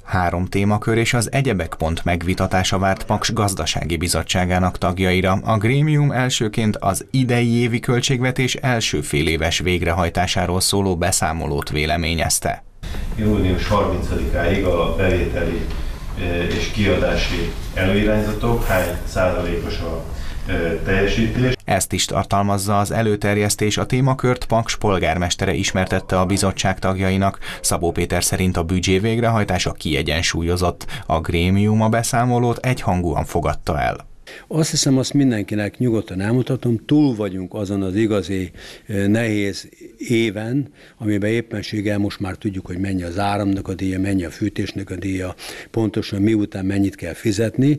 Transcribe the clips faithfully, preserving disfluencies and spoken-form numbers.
Három témakör és az egyebek pont megvitatása várt Paks gazdasági bizottságának tagjaira. A grémium elsőként az idei évi költségvetés első féléves végrehajtásáról szóló beszámolót véleményezte. június harmincadikáig a bevételi és kiadási előirányzatok hány százalékos a teljesítés. Ezt is tartalmazza az előterjesztés, a témakört Paks polgármestere ismertette a bizottság tagjainak. Szabó Péter szerint a büdzsé végrehajtása kiegyensúlyozott. A grémium a beszámolót egyhangúan fogadta el. Azt hiszem, azt mindenkinek nyugodtan elmutatom, túl vagyunk azon az igazi nehéz éven, amiben éppenséggel most már tudjuk, hogy mennyi az áramnak a díja, mennyi a fűtésnek a díja, pontosan miután mennyit kell fizetni.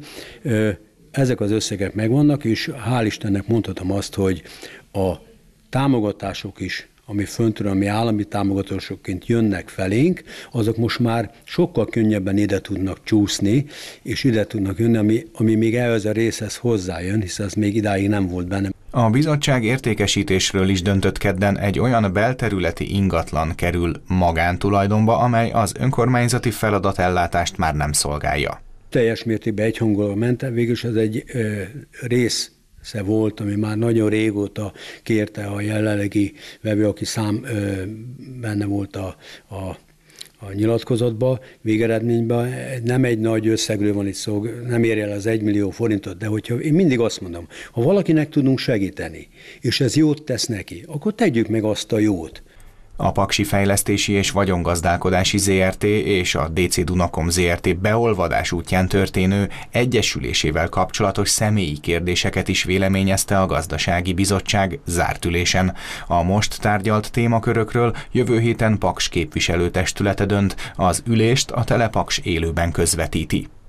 Ezek az összegek megvannak, és hál' Istennek mondhatom azt, hogy a támogatások is, ami föntről, ami állami támogatásokként jönnek felénk, azok most már sokkal könnyebben ide tudnak csúszni, és ide tudnak jönni, ami, ami még ehhez a részhez hozzájön, hiszen ez még idáig nem volt benne. A bizottság értékesítésről is döntött kedden, egy olyan belterületi ingatlan kerül magántulajdonba, amely az önkormányzati feladatellátást már nem szolgálja. Teljes mértékben egyhangúan ment, végülis ez egy ö, rész volt, ami már nagyon régóta kérte a jelenlegi vevő, aki szám ö, benne volt a, a, a nyilatkozatban, végeredményben. Nem egy nagy összegről van itt szó, nem érje el az egymillió forintot, de hogyha én mindig azt mondom, ha valakinek tudunk segíteni, és ez jót tesz neki, akkor tegyük meg azt a jót. A Paksi Fejlesztési és Vagyongazdálkodási zé er té és a dé cé Dunakom zé er té beolvadás útján történő egyesülésével kapcsolatos személyi kérdéseket is véleményezte a Gazdasági Bizottság zárt ülésen. A most tárgyalt témakörökről jövő héten Paks képviselőtestülete dönt, az ülést a Telepaks élőben közvetíti.